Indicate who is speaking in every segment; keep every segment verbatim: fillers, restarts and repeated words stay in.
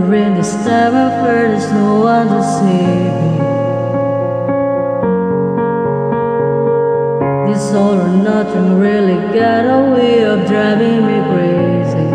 Speaker 1: in this time of hurt, there's no one to save me. This all or nothing really got a way of driving me crazy.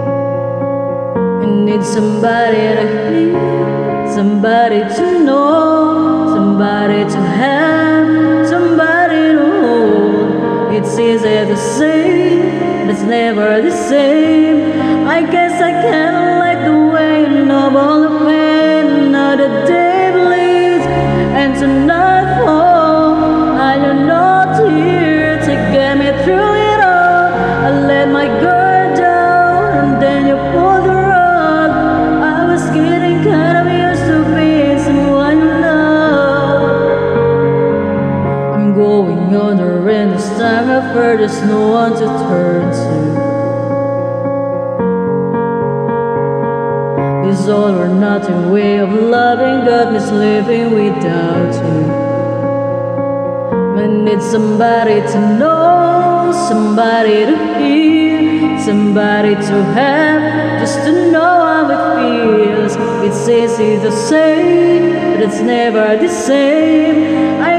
Speaker 1: I need somebody to hear, somebody to know, somebody to have, somebody to hold. It's easy to say, but it's never the same. I guess I kinda like the way you know all the pain. Another day bleeds into nightfall. I am not here to get me through it all. I let my guard down and then you pulled the rug. I was getting kind of used to being someone you know. I'm going under in this time of hurt, there's no one to turn to. This all or nothing way of loving got me living without you. I need somebody to know, somebody to hear, somebody to have, just to know how it feels. It's easy to say, but it's never the same. I